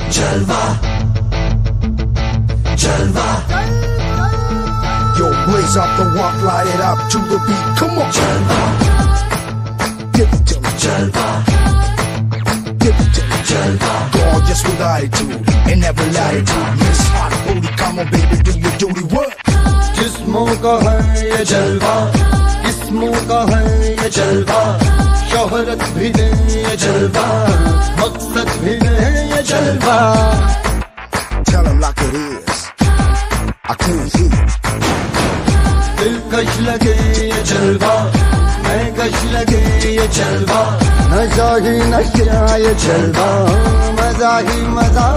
जलवा जलवा Yo, blaze up the walk, light it up to the beat. Come on, जलवा give it to me. जलवा Give it to me. जलवा Gorgeous with attitude and every latitude. Miss Hot Booty, come on, baby, do your duty. What? जिस्मों का है ये जलवा, किस्मों का है ये जलवा, शोहरत भी दे ये जलवा, मकसद भी दे ये जलवा। Tell him like it is. I can't hear. दिलकश लगे ये जलवा, मैं कश लगे ये जलवा, नशा ही नशा ये जलवा, मजा ही मजा,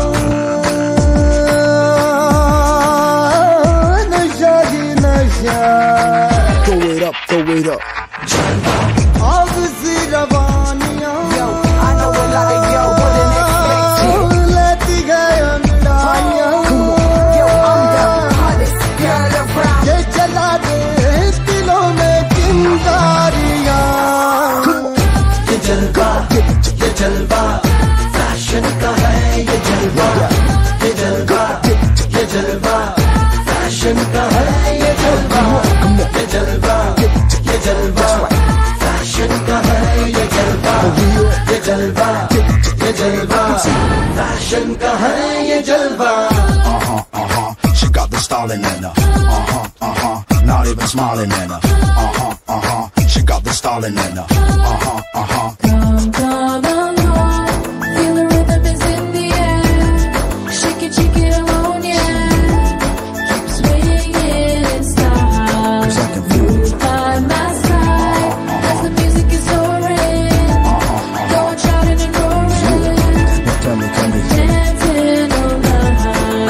नशा ही नशा। Throw it up, throw it up. जलवा आग सी रवानियां, Yo, I know it like yo, wouldn't expect it. लेती गए अंडाइयां। Yo, I'm the hottest girl around. ये जला दे दिलों में चिंगारियां। ये जलवा, ये जलवा, फैशन का है ये जलवा, ये जलवा, ये जलवा, फैशन का है ये जलवा, ये जलवा, ये जलवा, फैशन का है ये जलवा, ये जलवा, ये जलवा, फैशन का है ये जलवा। She got the styling in her. Not even smiling in her. She got the styling in her. Come, come along, feel the rhythm is in the air. Shake it alone, yeah. Keep swinging in style. 'Cause I can feel it. Move by my side as the music is soaring. Going shouting and roaring, Tell me, dancing all night.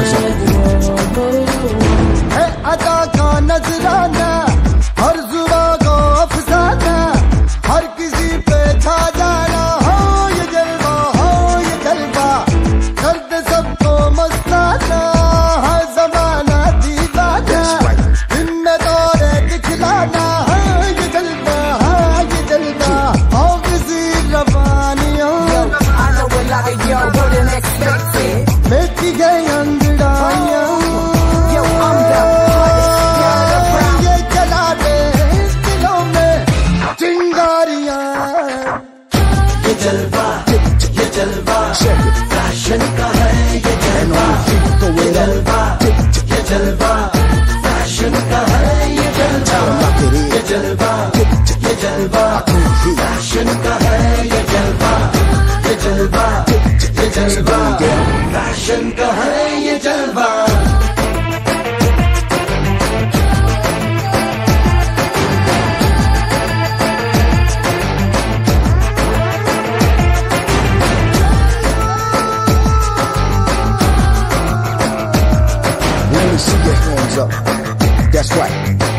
है अदा का नजराना, हर जुबा को अफसाना, हर किसी पे छा जाना। हो ये जलवा, हो ये जलवा, दर्द सबको मस्ताना, हर जमाना दीवाना, इनमें दौरे दिखलाना। हाँ ये जलवा, हाँ ये जलवा, हो किसी रवानियों। I know it like yo, wouldn't expect it. लेती गई अंगड़ाइयां। Yo, I'm the hottest girl around. ये जला दे दिलों में चिंगारियां। ये जलवा, ये जलवा, फैशन का है ये जलवा, ये जलवा, ये जलवा, फैशन का है ये जलवा, ये जलवा, ये जलवा, फैशन का है ये जलवा, ये जलवा, ये जलवा, फैशन का है ये जलवा। Let me see your hands up. That's right.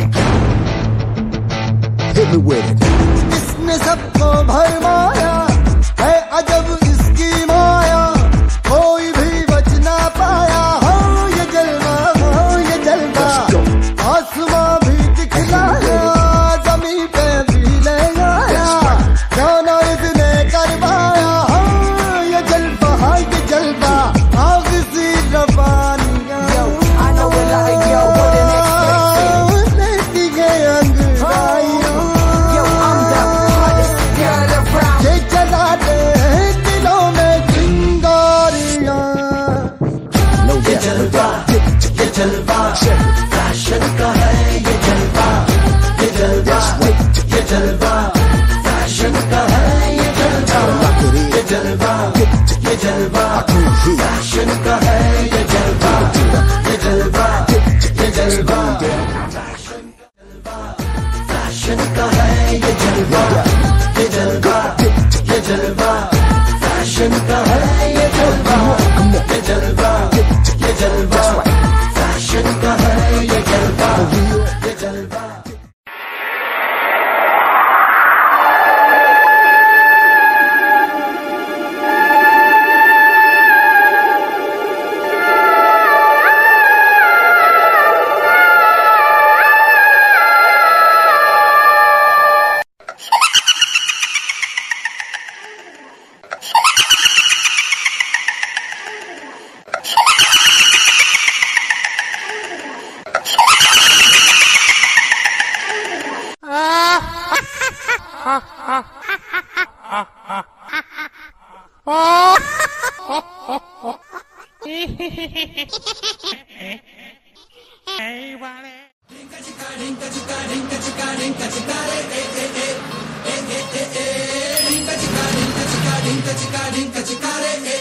Hit me with it. इसने सबको भरमाया है, अजब इसकी माया, कोई भी बच ना पाया। हो ये जलवा, हो ये जलवा, आसमां भी दिखलाया, जमीन पे भी ले आया, जाना इसने करवाया। हो ये जलवा, हाँ ये जलवा, आग सी रवानियां। Yo, I know it like yo, wouldn't expect it. लेती गए अंगड़ाइयां। Yo, I'm the hottest girl around. ये जला दे दिलों में चिंगारियां। No ये doubt. जलवा, ये जलवा, फैशन का है ये जलवा, ये जलवा, ये जलवा, फैशन का है ये जलवा, ये जलवा, ये जलवा, फैशन का है ये जलवा, ये जलवा, ये जलवा, फैशन का है ये जलवा, ये जलवा, ये जलवा, फैशन का है ये जलवा, ये जलवा, ये जलवा, फैशन का है ये जलवा, ये जलवा। Hey,